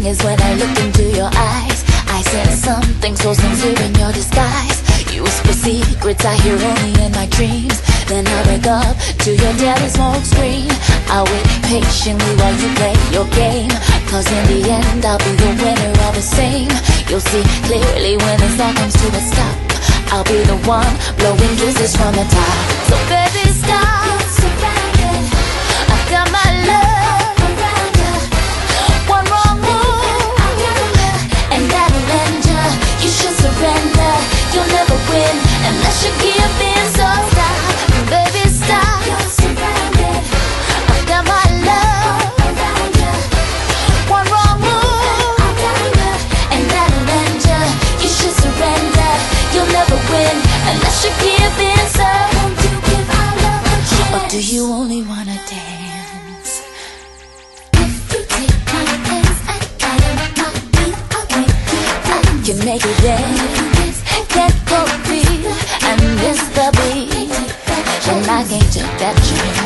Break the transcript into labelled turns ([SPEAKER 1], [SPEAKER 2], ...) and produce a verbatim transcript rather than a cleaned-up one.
[SPEAKER 1] thing is when I look into your eyes, I sense something so sincere in your disguise. You whisper secrets I hear only in my dreams. Then I wake up to your daily smoke screen. I'll wait patiently while you play your game, cause in the end I'll be the winner all the same. You'll see clearly when this all comes to a stop. I'll be the one blowing kisses from the top. So baby stop, you're surrounded. I've got my love around ya. One wrong move and that'll end ya. You should surrender, you'll never win unless you give in. So stop, baby stop, you're surrounded. I've got my love around ya. One wrong move and that'll end ya. You should surrender, you'll never win unless you give in. So won't you give our love a chance? Or do you only wanna dance? If you take my hands and guide my feet, I'll make you I can make it dance. Get cold feet and miss the beat, and I can't take that chance.